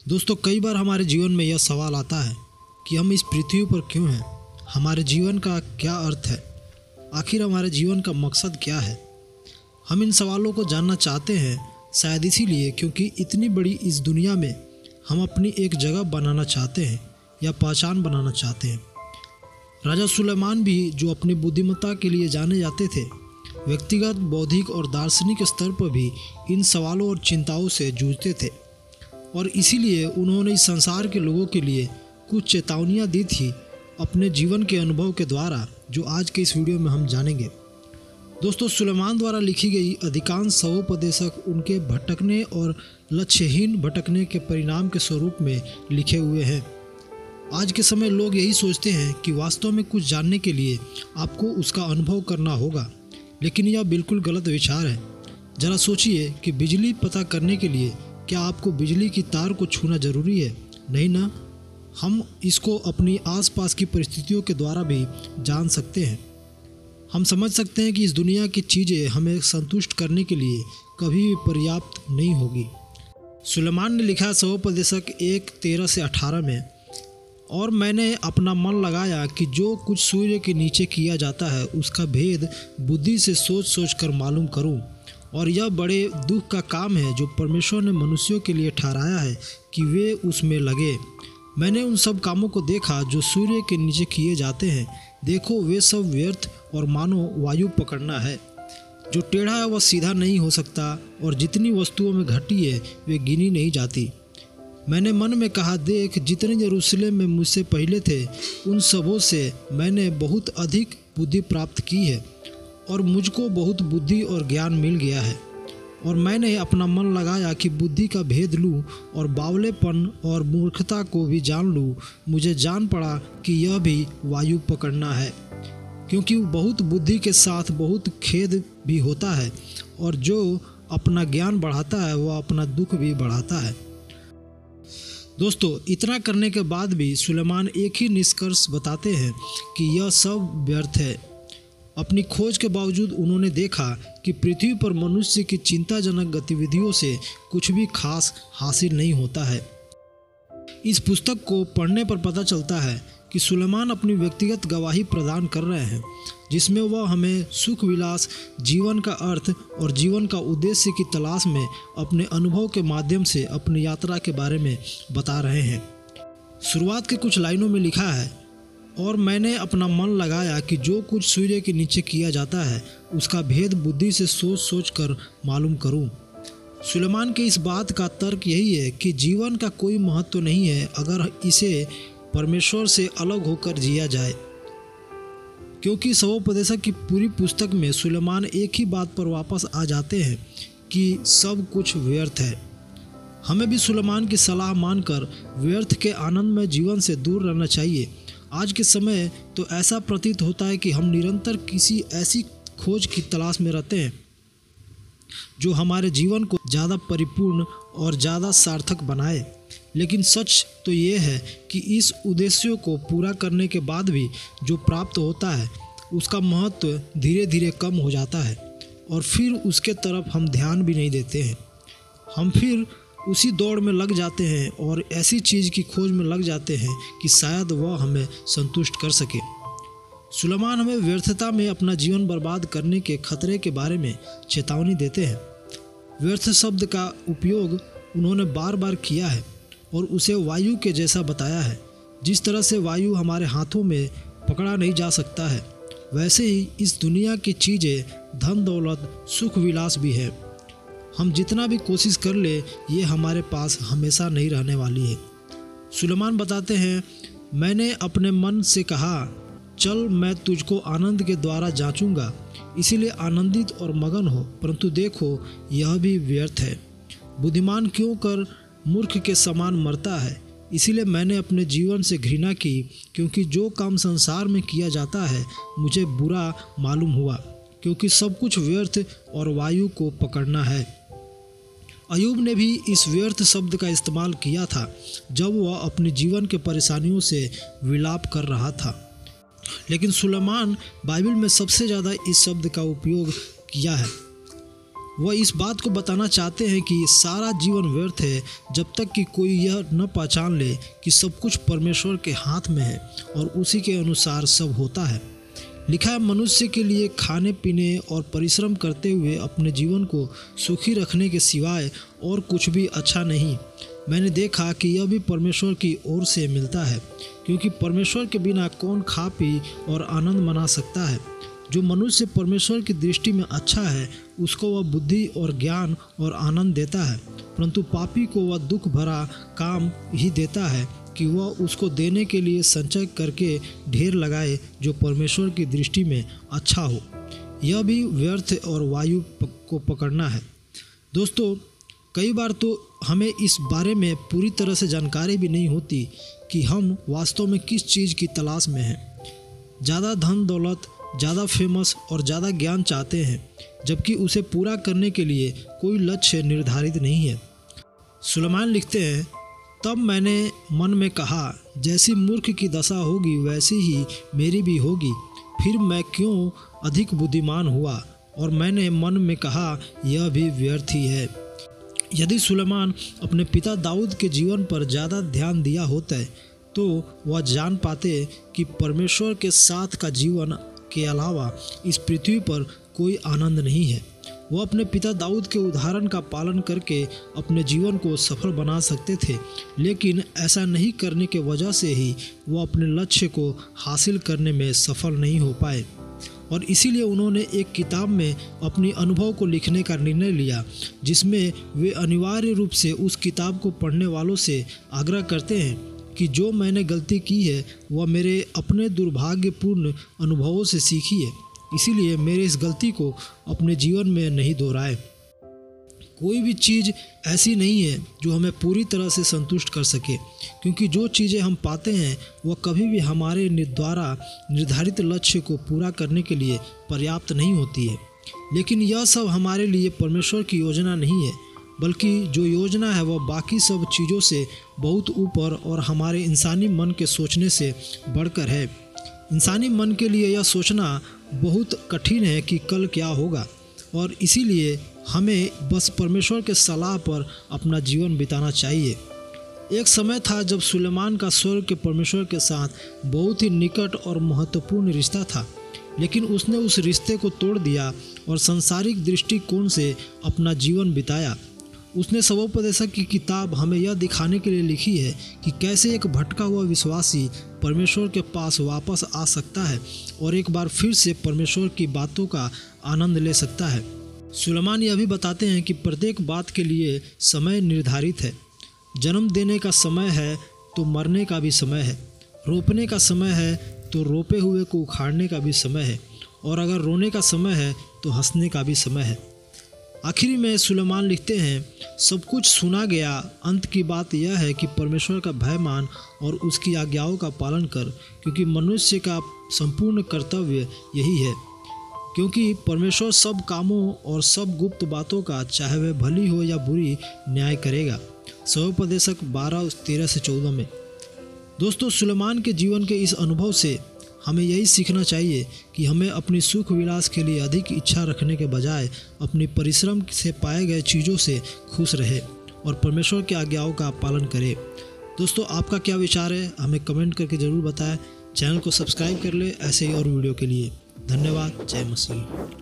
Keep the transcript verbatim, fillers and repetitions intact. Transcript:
दोस्तों, कई बार हमारे जीवन में यह सवाल आता है कि हम इस पृथ्वी पर क्यों हैं, हमारे जीवन का क्या अर्थ है, आखिर हमारे जीवन का मकसद क्या है। हम इन सवालों को जानना चाहते हैं, शायद इसीलिए क्योंकि इतनी बड़ी इस दुनिया में हम अपनी एक जगह बनाना चाहते हैं या पहचान बनाना चाहते हैं। राजा सुलेमान भी, जो अपनी बुद्धिमत्ता के लिए जाने जाते थे, व्यक्तिगत, बौद्धिक और दार्शनिक स्तर पर भी इन सवालों और चिंताओं से जूझते थे और इसीलिए उन्होंने इस संसार के लोगों के लिए कुछ चेतावनियां दी थी अपने जीवन के अनुभव के द्वारा, जो आज के इस वीडियो में हम जानेंगे। दोस्तों, सुलेमान द्वारा लिखी गई अधिकांश सवोपदेशक उनके भटकने और लक्ष्यहीन भटकने के परिणाम के स्वरूप में लिखे हुए हैं। आज के समय लोग यही सोचते हैं कि वास्तव में कुछ जानने के लिए आपको उसका अनुभव करना होगा, लेकिन यह बिल्कुल गलत विचार है। जरा सोचिए कि बिजली पता करने के लिए क्या आपको बिजली की तार को छूना जरूरी है? नहीं ना। हम इसको अपनी आसपास की परिस्थितियों के द्वारा भी जान सकते हैं। हम समझ सकते हैं कि इस दुनिया की चीज़ें हमें संतुष्ट करने के लिए कभी भी पर्याप्त नहीं होगी। सुलेमान ने लिखा सवोपदेशक एक तेरह से अठारह में, और मैंने अपना मन लगाया कि जो कुछ सूर्य के नीचे किया जाता है उसका भेद बुद्धि से सोच सोच कर मालूम करूं, और यह बड़े दुख का काम है जो परमेश्वर ने मनुष्यों के लिए ठहराया है कि वे उसमें लगे। मैंने उन सब कामों को देखा जो सूर्य के नीचे किए जाते हैं। देखो, वे सब व्यर्थ और मानो वायु पकड़ना है। जो टेढ़ा है वह सीधा नहीं हो सकता, और जितनी वस्तुओं में घटी है वे गिनी नहीं जाती। मैंने मन में कहा, देख, जितने यरूशलेम में मुझसे पहले थे उन सबों से मैंने बहुत अधिक बुद्धि प्राप्त की है, और मुझको बहुत बुद्धि और ज्ञान मिल गया है। और मैंने अपना मन लगाया कि बुद्धि का भेद लूँ और बावलेपन और मूर्खता को भी जान लूँ। मुझे जान पड़ा कि यह भी वायु पकड़ना है, क्योंकि बहुत बुद्धि के साथ बहुत खेद भी होता है, और जो अपना ज्ञान बढ़ाता है वह अपना दुख भी बढ़ाता है। दोस्तों, इतना करने के बाद भी सुलेमान एक ही निष्कर्ष बताते हैं कि यह सब व्यर्थ है। अपनी खोज के बावजूद उन्होंने देखा कि पृथ्वी पर मनुष्य की चिंताजनक गतिविधियों से कुछ भी खास हासिल नहीं होता है। इस पुस्तक को पढ़ने पर पता चलता है कि सुलेमान अपनी व्यक्तिगत गवाही प्रदान कर रहे हैं, जिसमें वह हमें सुख विलास, जीवन का अर्थ और जीवन का उद्देश्य की तलाश में अपने अनुभव के माध्यम से अपनी यात्रा के बारे में बता रहे हैं। शुरुआत के कुछ लाइनों में लिखा है, और मैंने अपना मन लगाया कि जो कुछ सूर्य के नीचे किया जाता है उसका भेद बुद्धि से सोच सोच कर मालूम करूं। सुलेमान के इस बात का तर्क यही है कि जीवन का कोई महत्व नहीं है अगर इसे परमेश्वर से अलग होकर जिया जाए, क्योंकि सवोपदेशक की पूरी पुस्तक में सुलेमान एक ही बात पर वापस आ जाते हैं कि सब कुछ व्यर्थ है। हमें भी सुलेमान की सलाह मानकर व्यर्थ के आनंदमय जीवन से दूर रहना चाहिए। आज के समय तो ऐसा प्रतीत होता है कि हम निरंतर किसी ऐसी खोज की तलाश में रहते हैं जो हमारे जीवन को ज़्यादा परिपूर्ण और ज़्यादा सार्थक बनाए। लेकिन सच तो ये है कि इस उद्देश्यों को पूरा करने के बाद भी जो प्राप्त होता है उसका महत्व धीरे धीरे कम हो जाता है, और फिर उसके तरफ हम ध्यान भी नहीं देते हैं। हम फिर उसी दौड़ में लग जाते हैं और ऐसी चीज़ की खोज में लग जाते हैं कि शायद वह हमें संतुष्ट कर सके। सुलेमान हमें व्यर्थता में अपना जीवन बर्बाद करने के खतरे के बारे में चेतावनी देते हैं। व्यर्थ शब्द का उपयोग उन्होंने बार बार किया है और उसे वायु के जैसा बताया है। जिस तरह से वायु हमारे हाथों में पकड़ा नहीं जा सकता है, वैसे ही इस दुनिया की चीज़ें, धन दौलत, सुख विलास भी है। हम जितना भी कोशिश कर ले, ये हमारे पास हमेशा नहीं रहने वाली है। सुलेमान बताते हैं, मैंने अपने मन से कहा, चल, मैं तुझको आनंद के द्वारा जांचूंगा, इसीलिए आनंदित और मगन हो। परंतु देखो, यह भी व्यर्थ है। बुद्धिमान क्यों कर मूर्ख के समान मरता है। इसीलिए मैंने अपने जीवन से घृणा की, क्योंकि जो काम संसार में किया जाता है मुझे बुरा मालूम हुआ, क्योंकि सब कुछ व्यर्थ और वायु को पकड़ना है। अयूब ने भी इस व्यर्थ शब्द का इस्तेमाल किया था जब वह अपने जीवन के परेशानियों से विलाप कर रहा था, लेकिन सुलेमान बाइबल में सबसे ज़्यादा इस शब्द का उपयोग किया है। वह इस बात को बताना चाहते हैं कि सारा जीवन व्यर्थ है जब तक कि कोई यह न पहचान ले कि सब कुछ परमेश्वर के हाथ में है और उसी के अनुसार सब होता है। लिखा है, मनुष्य के लिए खाने पीने और परिश्रम करते हुए अपने जीवन को सुखी रखने के सिवाय और कुछ भी अच्छा नहीं। मैंने देखा कि यह भी परमेश्वर की ओर से मिलता है, क्योंकि परमेश्वर के बिना कौन खा पी और आनंद मना सकता है। जो मनुष्य परमेश्वर की दृष्टि में अच्छा है उसको वह बुद्धि और ज्ञान और आनंद देता है, परंतु पापी को वह दुख भरा काम ही देता है कि वह उसको देने के लिए संचय करके ढेर लगाए जो परमेश्वर की दृष्टि में अच्छा हो। यह भी व्यर्थ और वायु को पकड़ना है। दोस्तों, कई बार तो हमें इस बारे में पूरी तरह से जानकारी भी नहीं होती कि हम वास्तव में किस चीज़ की तलाश में हैं। ज़्यादा धन दौलत, ज़्यादा फेमस और ज़्यादा ज्ञान चाहते हैं, जबकि उसे पूरा करने के लिए कोई लक्ष्य निर्धारित नहीं है। सुलेमान लिखते हैं, तब मैंने मन में कहा, जैसी मूर्ख की दशा होगी वैसी ही मेरी भी होगी। फिर मैं क्यों अधिक बुद्धिमान हुआ और मैंने मन में कहा, यह भी व्यर्थ ही है। यदि सुलेमान अपने पिता दाऊद के जीवन पर ज़्यादा ध्यान दिया होता तो वह जान पाते कि परमेश्वर के साथ का जीवन के अलावा इस पृथ्वी पर कोई आनंद नहीं है। वह अपने पिता दाऊद के उदाहरण का पालन करके अपने जीवन को सफल बना सकते थे, लेकिन ऐसा नहीं करने के वजह से ही वह अपने लक्ष्य को हासिल करने में सफल नहीं हो पाए और इसीलिए उन्होंने एक किताब में अपनी अनुभव को लिखने का निर्णय लिया, जिसमें वे अनिवार्य रूप से उस किताब को पढ़ने वालों से आग्रह करते हैं कि जो मैंने गलती की है वह मेरे अपने दुर्भाग्यपूर्ण अनुभवों से सीखी है, इसीलिए मेरे इस गलती को अपने जीवन में नहीं दोहराए। कोई भी चीज़ ऐसी नहीं है जो हमें पूरी तरह से संतुष्ट कर सके, क्योंकि जो चीज़ें हम पाते हैं वह कभी भी हमारे द्वारा निर्धारित लक्ष्य को पूरा करने के लिए पर्याप्त नहीं होती है। लेकिन यह सब हमारे लिए परमेश्वर की योजना नहीं है, बल्कि जो योजना है वह बाकी सब चीज़ों से बहुत ऊपर और हमारे इंसानी मन के सोचने से बढ़कर है। इंसानी मन के लिए यह सोचना बहुत कठिन है कि कल क्या होगा, और इसीलिए हमें बस परमेश्वर के सलाह पर अपना जीवन बिताना चाहिए। एक समय था जब सुलेमान का स्वर्ग के परमेश्वर के साथ बहुत ही निकट और महत्वपूर्ण रिश्ता था, लेकिन उसने उस रिश्ते को तोड़ दिया और सांसारिक दृष्टिकोण से अपना जीवन बिताया। उसने सबोपदेशक की किताब हमें यह दिखाने के लिए लिखी है कि कैसे एक भटका हुआ विश्वासी परमेश्वर के पास वापस आ सकता है और एक बार फिर से परमेश्वर की बातों का आनंद ले सकता है। सुलेमान यह भी बताते हैं कि प्रत्येक बात के लिए समय निर्धारित है। जन्म देने का समय है तो मरने का भी समय है, रोपने का समय है तो रोपे हुए को उखाड़ने का भी समय है, और अगर रोने का समय है तो हंसने का भी समय है। आखिरी में सुलेमान लिखते हैं, सब कुछ सुना गया, अंत की बात यह है कि परमेश्वर का भय मान और उसकी आज्ञाओं का पालन कर, क्योंकि मनुष्य का संपूर्ण कर्तव्य यही है। क्योंकि परमेश्वर सब कामों और सब गुप्त बातों का, चाहे वह भली हो या बुरी, न्याय करेगा। सबोपदेशक बारह तेरह से चौदह में। दोस्तों, सुलेमान के जीवन के इस अनुभव से हमें यही सीखना चाहिए कि हमें अपनी सुख विलास के लिए अधिक इच्छा रखने के बजाय अपनी परिश्रम से पाए गए चीज़ों से खुश रहे और परमेश्वर की आज्ञाओं का पालन करें। दोस्तों, आपका क्या विचार है हमें कमेंट करके ज़रूर बताएं। चैनल को सब्सक्राइब कर ले ऐसे ही और वीडियो के लिए। धन्यवाद। जय मसीह।